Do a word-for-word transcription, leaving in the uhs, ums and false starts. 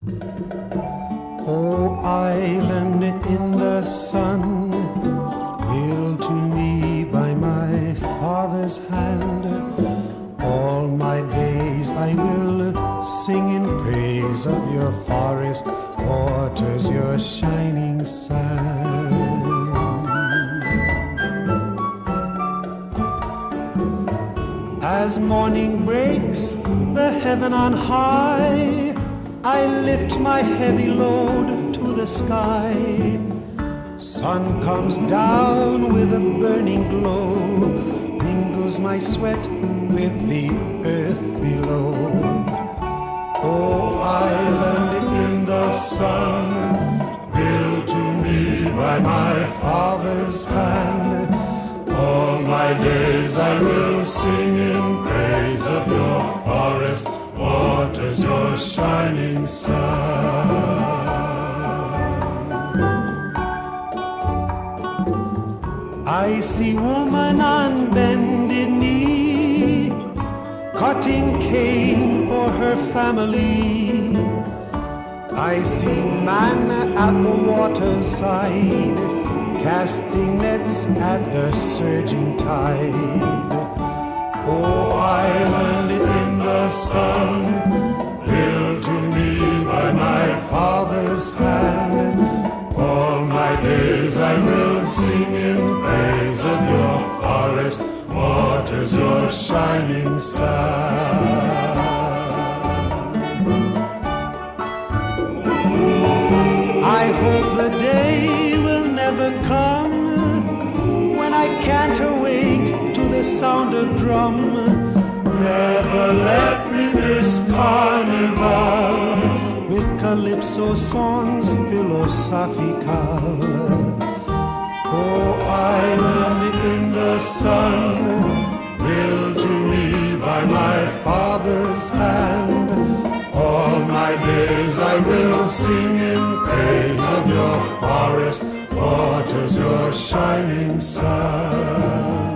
O island in the sun, willed to me by my father's hand, all my days I will sing in praise of your forest waters, your shining sand. As morning breaks the heaven on high, I lift my heavy load to the sky. Sun comes down with a burning glow, mingles my sweat with the earth below. O island in the sun, willed to me by my father's hand, all my days I will sing in praise of your forest waters, your shining sun. I see woman on bended knee, cutting cane for her family. I see man at the water's side, casting nets at the surging tide. O island in the sun, willed to me by my father's hand, all my days I will sing in praise of your forest waters, your shining sun. I hope the day will never come when I can't awake to the sound of drum. Never let me miss carnival with calypso songs philosophical. O island in the sun, willed to me by my father's hand, all my days I will sing in praise of your forest waters, your shining sun.